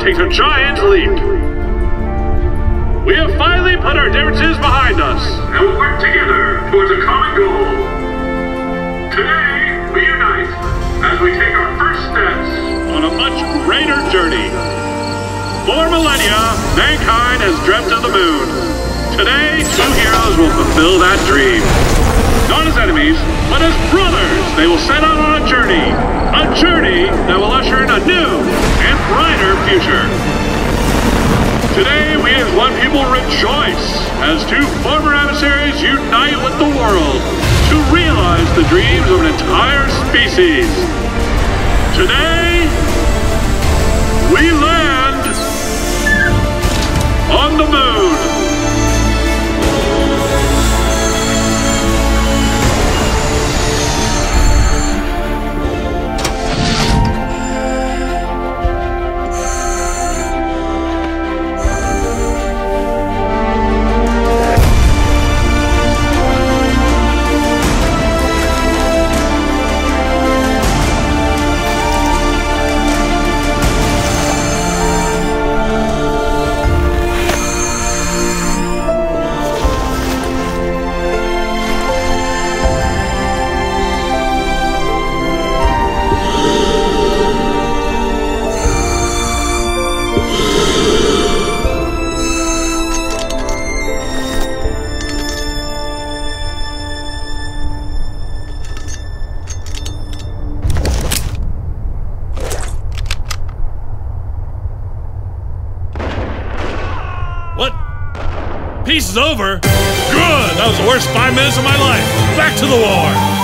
takes a giant leap. We have finally put our differences behind us and will work together towards a common goal. Today, we unite as we take our first steps on a much greater journey. For millennia, mankind has dreamt of the moon. Today, two heroes will fulfill that dream. Not as enemies, but as brothers, they will set out on a journey that will usher in a new and brighter future. Today, we as one people rejoice as two former adversaries unite with the world to realize the dreams of an entire species. Today, we land on the moon. What? Peace is over? Good! That was the worst 5 minutes of my life! Back to the war!